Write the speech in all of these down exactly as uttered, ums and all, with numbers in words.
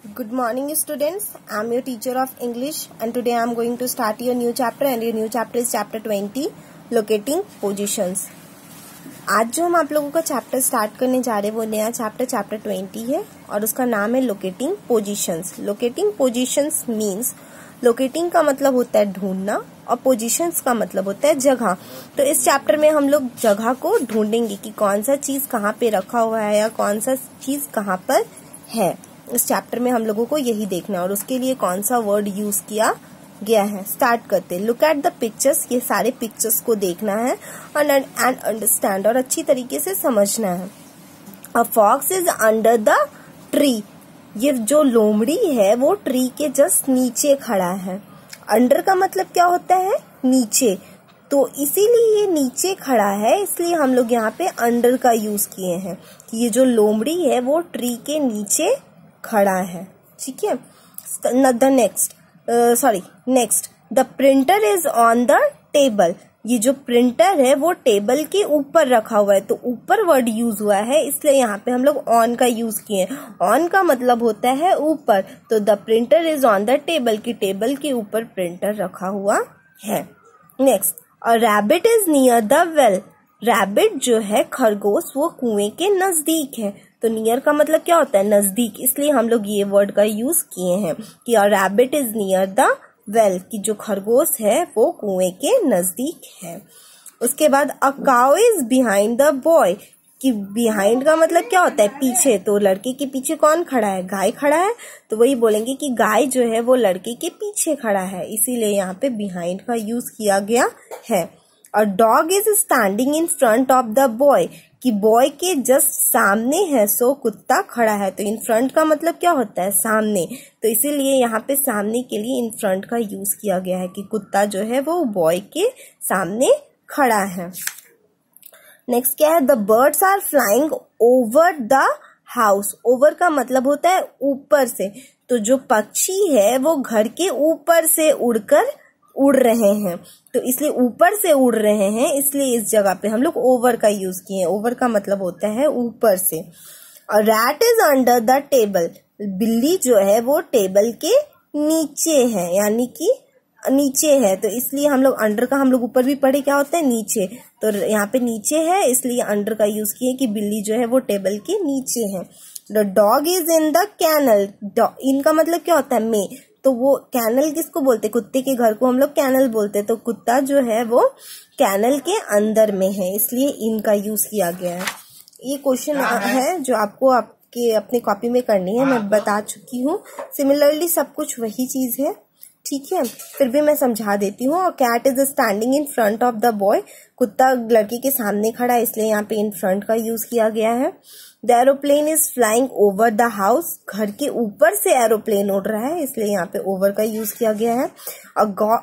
Good morning students, I am your teacher of English and today I am going to start your new chapter and your new chapter is chapter twenty, locating positions. आज जो हम आप लोगों का chapter start करने जा रहे हैं वो नया चैप्टर चैप्टर ट्वेंटी है और उसका नाम है locating positions. Locating positions means locating का मतलब होता है ढूंढना और पोजीशंस का मतलब होता है जगह. तो इस चैप्टर में हम लोग जगह को ढूंढेंगे कि कौन सा चीज कहाँ पे रखा हुआ है या कौन सा चीज कहाँ पर है. इस चैप्टर में हम लोगों को यही देखना है और उसके लिए कौन सा वर्ड यूज किया गया है. स्टार्ट करते हैं. Look at the pictures. ये सारे पिक्चर्स को देखना है एंड अंडरस्टैंड और अच्छी तरीके से समझना है. A fox is under the tree. ये जो लोमड़ी है वो ट्री के जस्ट नीचे खड़ा है. अंडर का मतलब क्या होता है? नीचे. तो इसीलिए ये नीचे खड़ा है इसलिए हम लोग यहाँ पे अंडर का यूज किए हैं कि ये जो लोमड़ी है वो ट्री के नीचे खड़ा है. ठीक है. The next sorry next the printer is on the table. ये जो प्रिंटर है वो टेबल के ऊपर रखा हुआ है. तो ऊपर वर्ड यूज हुआ है इसलिए यहाँ पे हम लोग ऑन का यूज किए. ऑन का मतलब होता है ऊपर. तो the printer is on the table की टेबल के ऊपर प्रिंटर रखा हुआ है. Next a rabbit is near the well. Rabbit जो है खरगोश वो कुएं के नजदीक है. तो नियर का मतलब क्या होता है? नजदीक. इसलिए हम लोग ये वर्ड का यूज किए हैं कि a rabbit is near the well कि जो खरगोश है वो कुएं के नजदीक है. उसके बाद a cow is behind the boy कि बिहाइंड का मतलब क्या होता है? पीछे. तो लड़के के पीछे कौन खड़ा है? गाय खड़ा है. तो वही बोलेंगे कि गाय जो है वो लड़के के पीछे खड़ा है. इसीलिए यहाँ पे बिहाइंड का यूज किया गया है. A dog is standing in front of the boy कि बॉय के जस्ट सामने है सो कुत्ता खड़ा है. तो इन फ्रंट का मतलब क्या होता है? सामने. तो इसीलिए यहाँ पे सामने के लिए इन फ्रंट का यूज किया गया है कि कुत्ता जो है वो बॉय के सामने खड़ा है. नेक्स्ट क्या है? The birds are flying over the house. Over का मतलब होता है ऊपर से. तो जो पक्षी है वो घर के ऊपर से उड़कर उड़ रहे हैं. तो इसलिए ऊपर से उड़ रहे हैं इसलिए इस जगह पे हम लोग ओवर का यूज किए. ओवर का मतलब होता है ऊपर से. और rat is under the table. बिल्ली जो है वो टेबल के नीचे है यानी कि नीचे है. तो इसलिए हम लोग अंडर का हम लोग ऊपर भी पढ़े क्या होता है? नीचे. तो यहाँ पे नीचे है इसलिए अंडर का यूज किए कि बिल्ली जो है वो टेबल के नीचे है. The dog is in the kennel. इनका मतलब क्या होता है? में. तो वो कैनल किसको बोलते? कुत्ते के घर को हम लोग कैनल बोलते. तो कुत्ता जो है वो कैनल के अंदर में है इसलिए इनका यूज किया गया है. ये क्वेश्चन है जो आपको आपके अपने कॉपी में करनी है. मैं बता चुकी हूँ. सिमिलरली सब कुछ वही चीज है. ठीक है. फिर भी मैं समझा देती हूँ. और cat is standing in front of the boy. कुत्ता लड़के के सामने खड़ा है इसलिए यहाँ पे इन फ्रंट का यूज किया गया है. The aeroplane is flying over the house. घर के ऊपर से एरोप्लेन उड़ रहा है इसलिए यहाँ पे ओवर का यूज किया गया है. A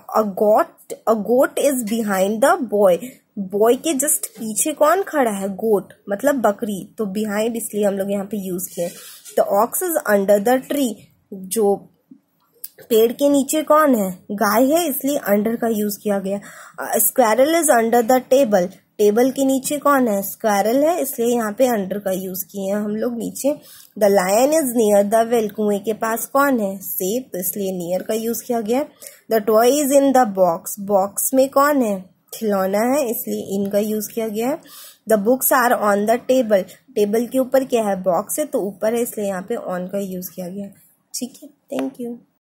got a goat is behind the boy. Boy के जस्ट पीछे कौन खड़ा है? गोट मतलब बकरी. तो बिहाइंड इसलिए हम लोग यहाँ पे यूज किए. The ox is under the tree. जो पेड़ के नीचे कौन है? गाय है इसलिए अंडर का यूज किया गया. Squirrel is under the table. Table के नीचे कौन है? स्क्वायरल है इसलिए यहाँ पे अंडर का यूज किए हैं हम लोग नीचे. The lion is near the well. कुएं के पास कौन है? सेब. तो इसलिए नियर का यूज किया गया. The toy is in the box. Box में कौन है? खिलौना है इसलिए इन का यूज किया गया है. The books are on the table. Table के ऊपर क्या है? बॉक्स है तो ऊपर है इसलिए यहाँ पे ऑन का यूज किया गया. ठीक है. Thank you.